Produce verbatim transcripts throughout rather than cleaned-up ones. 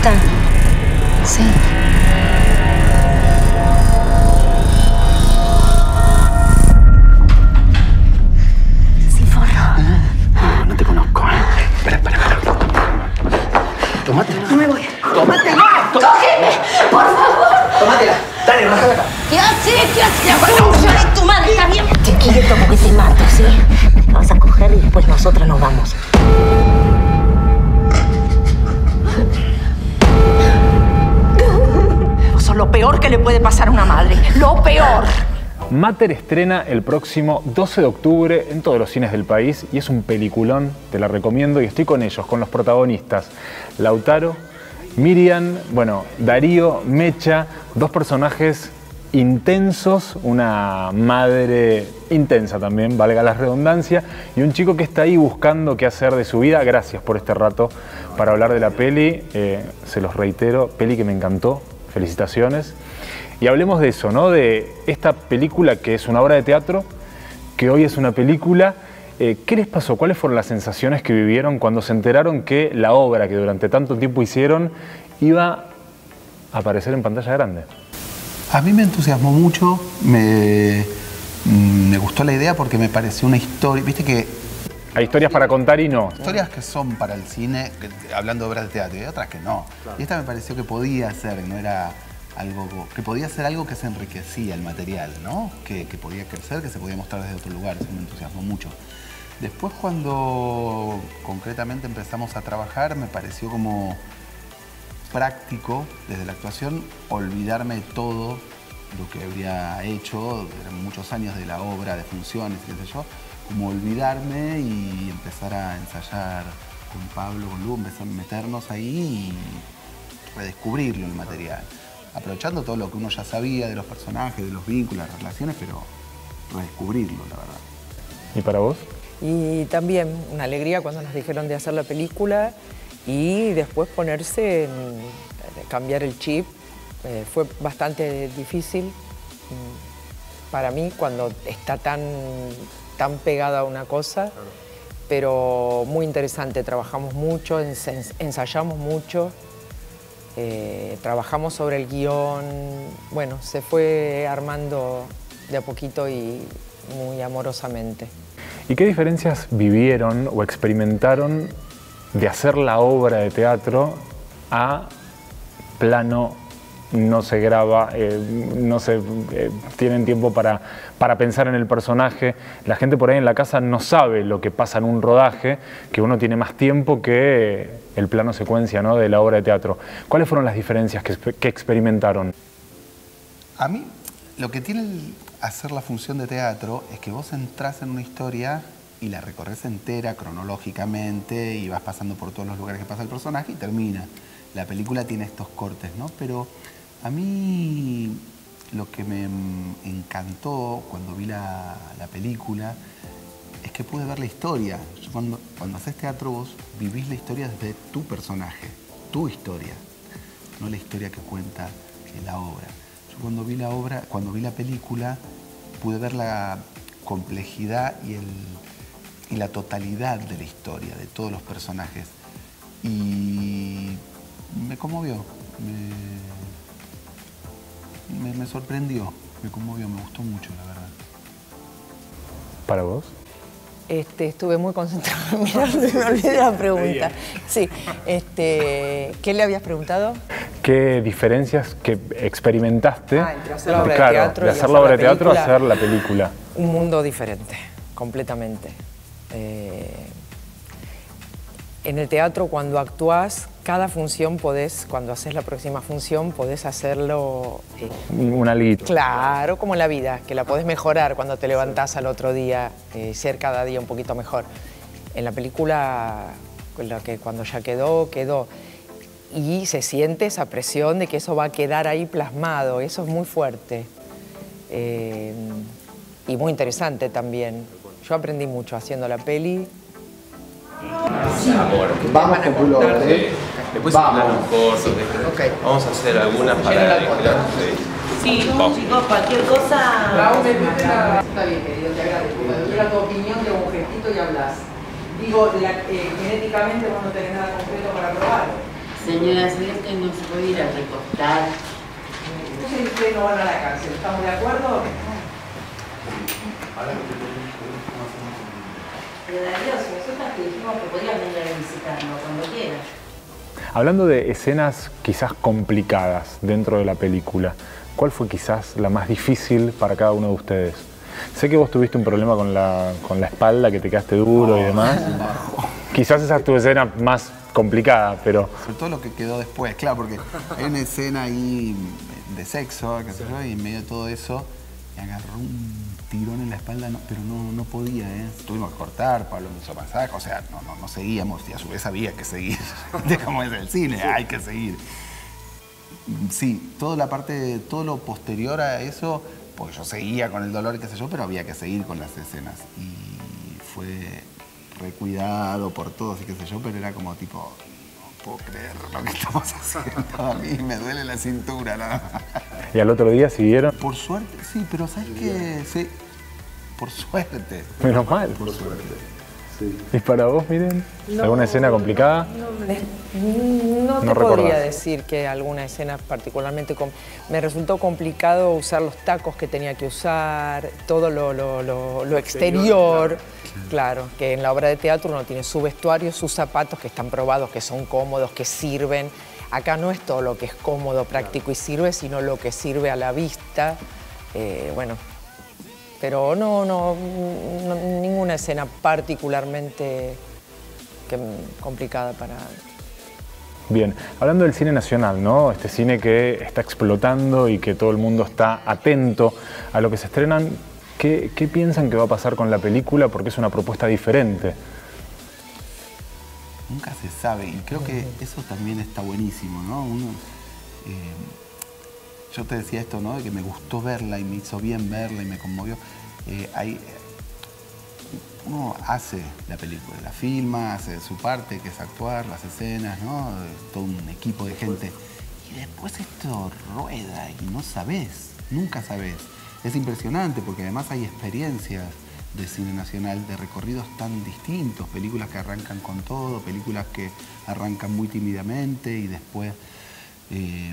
está? Sí. Sí, forro. Ah, no te conozco, ¿eh? Espera, espera, espera. Tómatela. No me voy. Tómatela. ¡Cógeme! ¡Por favor! Tómatela. Dale, bájala acá. ¿Qué haces? ¿Qué haces? ¡La concha de tu madre! ¿Está bien? Te quieto porque te mato, ¿sí? La vas a coger y después nosotros nos vamos. Vos sos lo peor que le puede pasar a una madre. ¡Lo peor! Mater estrena el próximo doce de octubre en todos los cines del país y es un peliculón, te la recomiendo, y estoy con ellos, con los protagonistas. Lautaro, Miriam, bueno, Darío, Mecha, dos personajes intensos, una madre intensa también, valga la redundancia, y un chico que está ahí buscando qué hacer de su vida. Gracias por este rato para hablar de la peli, eh, se los reitero, peli que me encantó, felicitaciones. Y hablemos de eso, ¿no? De esta película que es una obra de teatro, que hoy es una película. Eh, ¿Qué les pasó? ¿Cuáles fueron las sensaciones que vivieron cuando se enteraron que la obra que durante tanto tiempo hicieron iba a aparecer en pantalla grande? A mí me entusiasmó mucho, me, me gustó la idea porque me pareció una historia, viste que... Hay historias para contar y no. Historias que son para el cine, que, hablando de obras de teatro, y otras que no. Claro. Y esta me pareció que podía ser, no era algo, que podía ser algo que se enriquecía el material, ¿no? Que, que podía crecer, que se podía mostrar desde otro lugar, eso me entusiasmó mucho. Después cuando concretamente empezamos a trabajar, me pareció como práctico, desde la actuación, olvidarme de todo lo que habría hecho, eran muchos años de la obra, de funciones, qué sé yo, como olvidarme y empezar a ensayar con Pablo, con Lu, empezar a meternos ahí y redescubrirlo el material. Aprovechando todo lo que uno ya sabía de los personajes, de los vínculos, las relaciones, pero redescubrirlo, la verdad. ¿Y para vos? Y también una alegría cuando nos dijeron de hacer la película y después ponerse, en, cambiar el chip. Eh, fue bastante difícil para mí cuando está tan, tan pegada a una cosa, claro. Pero muy interesante. Trabajamos mucho, ens ensayamos mucho, eh, trabajamos sobre el guión. Bueno, se fue armando de a poquito y muy amorosamente. ¿Y qué diferencias vivieron o experimentaron de hacer la obra de teatro a plano, no se graba, eh, no se eh, tienen tiempo para, para pensar en el personaje? La gente por ahí en la casa no sabe lo que pasa en un rodaje, que uno tiene más tiempo que el plano secuencia, ¿no?, de la obra de teatro. ¿Cuáles fueron las diferencias que, que experimentaron? A mí, lo que tiene el hacer la función de teatro es que vos entrás en una historia y la recorres entera cronológicamente y vas pasando por todos los lugares que pasa el personaje y termina. La película tiene estos cortes, ¿no? Pero a mí lo que me encantó cuando vi la, la película es que pude ver la historia. Yo cuando, cuando haces teatro vos vivís la historia desde tu personaje, tu historia, no la historia que cuenta en la obra. Yo cuando vi la obra, cuando vi la película, pude ver la complejidad y, el, y la totalidad de la historia, de todos los personajes. Y me conmovió, me, me, me sorprendió, me conmovió, me gustó mucho, la verdad. ¿Para vos? Este, estuve muy concentrada, mirá, me olvidé la pregunta. Sí, este, ¿qué le habías preguntado? ¿Qué diferencias que experimentaste ah, entre hacer la obra de claro, teatro, de hacer la obra de teatro a hacer la película? película? Un mundo diferente, completamente. Eh, en el teatro, cuando actúas, cada función podés, cuando haces la próxima función, podés hacerlo... Eh, un alguito. Claro, como en la vida, que la podés mejorar cuando te levantás al otro día, eh, ser cada día un poquito mejor. En la película, lo que cuando ya quedó, quedó. Y se siente esa presión de que eso va a quedar ahí plasmado, eso es muy fuerte. Eh, y muy interesante también. Yo aprendí mucho haciendo la peli. Sí. Vamos con tu logo, ¿eh? Después planos cortos, okay. Vamos a hacer algunas para decorar. Sí, chicos, cualquier cosa... Raúl, me primera... Está bien, querido, te agradezco. Cuando quiera tu opinión, te hago un gestito y hablas. Digo, la, eh, genéticamente vos no tenés nada concreto para probar. Señora, ¿sabía que no se puede ir a recostar? Entonces ustedes no van a la cárcel, ¿estamos de acuerdo? Pero Darío, si nosotros te dijimos que podías venir a visitarlo cuando quieras. Hablando de escenas quizás complicadas dentro de la película, ¿cuál fue quizás la más difícil para cada uno de ustedes? Sé que vos tuviste un problema con la, con la espalda, que te quedaste duro oh, y demás. Quizás esa es tu escena más complicada, pero... Sobre todo lo que quedó después, claro, porque hay una escena ahí de sexo, qué sé yo, y en medio de todo eso me agarró un tirón en la espalda, no, pero no, no podía, ¿eh? Tuvimos que cortar, Pablo me hizo masaje, o sea, no, no, no seguíamos y a su vez había que seguir. De cómo es el cine, hay que seguir. Sí, toda la parte, todo lo posterior a eso, pues yo seguía con el dolor y qué sé yo, pero había que seguir con las escenas. Y fue recuidado por todos y qué sé yo, pero era como tipo, no puedo creer lo que estamos haciendo. A mí me duele la cintura, nada más. ¿Y al otro día siguieron? Por suerte, sí, pero ¿sabes qué? Sí, por suerte. Menos mal. Por suerte, sí. ¿Y para vos, Miren? No, ¿Alguna escena complicada? No, no te No podría recordás. decir que alguna escena particularmente... com- Me resultó complicado usar los tacos que tenía que usar, todo lo, lo, lo, lo exterior. Claro, que en la obra de teatro uno tiene su vestuario, sus zapatos que están probados, que son cómodos, que sirven. Acá no es todo lo que es cómodo, práctico y sirve, sino lo que sirve a la vista. Eh, bueno, pero no, no, no, ninguna escena particularmente que, complicada para... Bien, hablando del cine nacional, ¿no? Este cine que está explotando y que todo el mundo está atento a lo que se estrenan, ¿qué, qué piensan que va a pasar con la película? Porque es una propuesta diferente. Nunca se sabe y creo que eso también está buenísimo, ¿no? Uno, eh, yo te decía esto, ¿no? De que me gustó verla y me hizo bien verla y me conmovió. Eh, hay, uno hace la película, la filma, hace su parte, que es actuar, las escenas, ¿no? Todo un equipo de gente. Y después esto rueda y no sabés, nunca sabés. Es impresionante porque además hay experiencias de cine nacional, de recorridos tan distintos, películas que arrancan con todo, películas que arrancan muy tímidamente y después... Eh,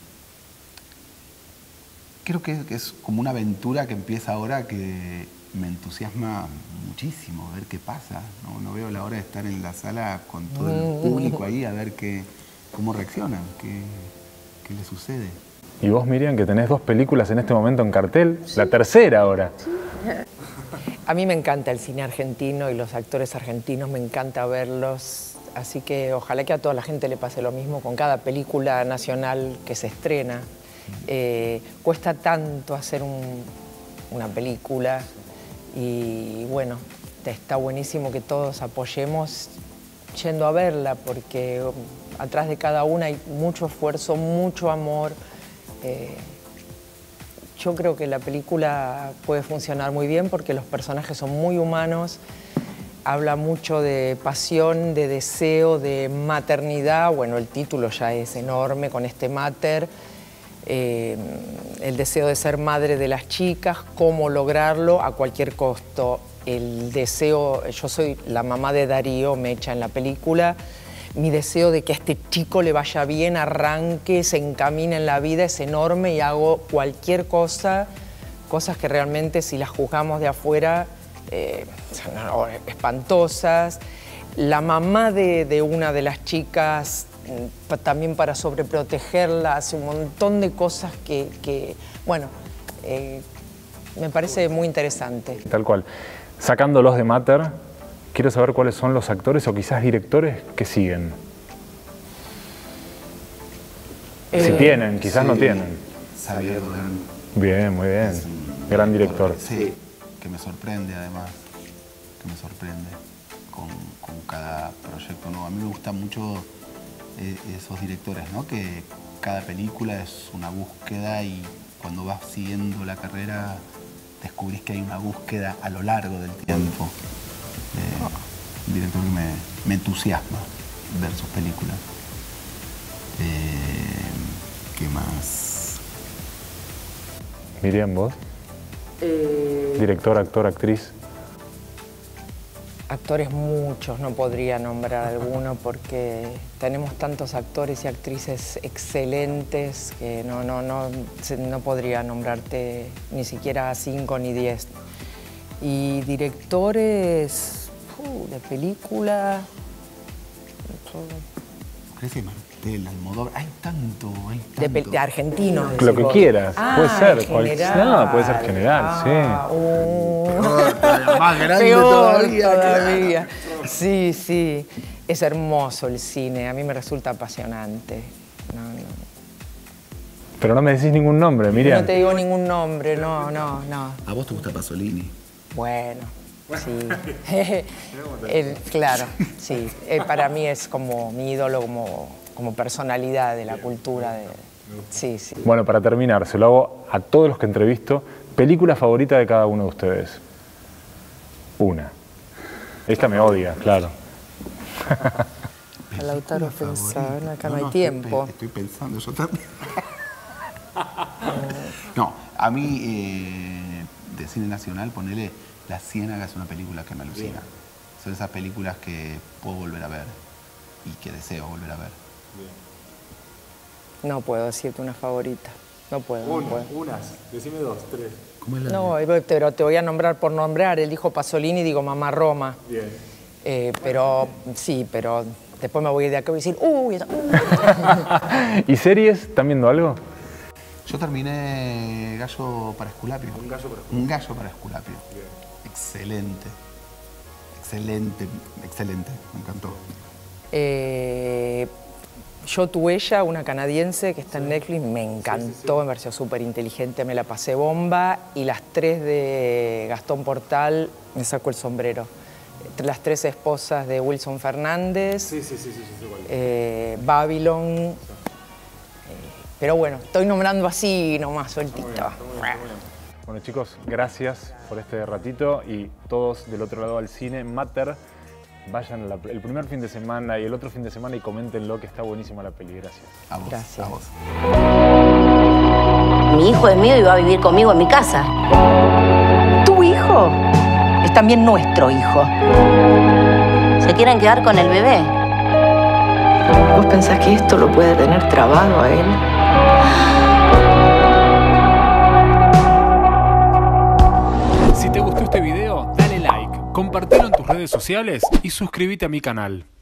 creo que es como una aventura que empieza ahora que me entusiasma muchísimo, a ver qué pasa. No, no veo la hora de estar en la sala con todo el público ahí, a ver qué, cómo reaccionan, qué, qué les sucede. Y vos, Miriam, que tenés dos películas en este momento en cartel, sí. La tercera ahora. Sí. A mí me encanta el cine argentino y los actores argentinos, me encanta verlos, así que ojalá que a toda la gente le pase lo mismo con cada película nacional que se estrena. Eh, cuesta tanto hacer un, una película y bueno, está buenísimo que todos apoyemos yendo a verla porque atrás de cada una hay mucho esfuerzo, mucho amor. Eh, Yo creo que la película puede funcionar muy bien porque los personajes son muy humanos, habla mucho de pasión, de deseo, de maternidad. Bueno, el título ya es enorme con este mater, eh, el deseo de ser madre de las chicas, cómo lograrlo a cualquier costo. El deseo, yo soy la mamá de Darío Mecha en la película, mi deseo de que a este chico le vaya bien, arranque, se encamine en la vida es enorme y hago cualquier cosa, cosas que realmente si las juzgamos de afuera eh, son espantosas. La mamá de, de una de las chicas, también para sobreprotegerla, hace un montón de cosas que, que bueno, eh, me parece muy interesante. Tal cual. Sacándolos de Mater, quiero saber cuáles son los actores o quizás directores que siguen. Eh, si tienen, quizás sí, no tienen. Xavier Dolan. Bien, muy bien. Gran director. Sí, que me sorprende además, que me sorprende con, con cada proyecto nuevo. A mí me gustan mucho eh, esos directores, ¿no? Que cada película es una búsqueda y cuando vas siguiendo la carrera descubrís que hay una búsqueda a lo largo del tiempo. Eh, un director que me, me entusiasma ver sus películas. Eh, ¿Qué más? Miriam, ¿vos? Eh... Director, actor, actriz. Actores muchos, no podría nombrar alguno porque tenemos tantos actores y actrices excelentes que no, no, no, no podría nombrarte ni siquiera cinco ni diez. Y directores uh, de película... Crece Martel, Almodóvar, hay tanto, hay tanto. De, de argentinos. Lo que quieras, ah, puede ser. General. No, puede ser general, ah, sí. Uh, Más grande peor todavía, todavía. Sí, sí. Es hermoso el cine, a mí me resulta apasionante. No, no. Pero no me decís ningún nombre, Miriam. No te digo ningún nombre, no, no, no. ¿A vos te gusta Pasolini? Bueno, sí. El, claro, sí. Eh, para mí es como mi ídolo, como, como personalidad de la cultura. De, sí, sí. Bueno, para terminar, se lo hago a todos los que entrevisto. ¿Película favorita de cada uno de ustedes? Una. Esta me odia, claro. A Lautaro pensar, acá no, no hay no, tiempo. Estoy, estoy pensando, yo también. No, a mí eh, de cine nacional, ponele La Ciénaga es una película que me alucina. Bien. Son esas películas que puedo volver a ver y que deseo volver a ver. Bien. No puedo decirte una favorita. No puedo. Una, no puedo. unas. Decime dos, tres. ¿Cómo es la No, de... pero te voy a nombrar por nombrar. Él dijo Pasolini, digo Mamá Roma. Bien. Eh, pero sí, pero después me voy de acá y voy a decir, uy, uh. ¿Y series? ¿Están viendo algo? Yo terminé Gallo para Esculapio. Un gallo para Esculapio. Un gallo para Esculapio. Bien. Excelente. Excelente, excelente. Me encantó. Eh, Yo, tu, ella, una canadiense que está en Netflix, me encantó, sí, sí, sí. Me pareció súper inteligente, me la pasé bomba. Y las tres de Gastón Portal, me saco el sombrero. Las tres esposas de Wilson Fernández, sí, sí, sí, sí, sí, sí, eh, Babylon. Eh, pero bueno, estoy nombrando así nomás, sueltito. Está muy bien, está muy bien, está muy bien. Bueno chicos, gracias por este ratito y todos del otro lado al cine. Mater, vayan la, el primer fin de semana y el otro fin de semana y coméntenlo, que está buenísima la peli. Gracias. A vos, gracias. A vos. Mi hijo es mío y va a vivir conmigo en mi casa. ¿Tu hijo? Es también nuestro hijo. ¿Se quieren quedar con el bebé? ¿Vos pensás que esto lo puede tener trabado a él? Si te gustó este video, dale like, compartilo en tus redes sociales y suscríbete a mi canal.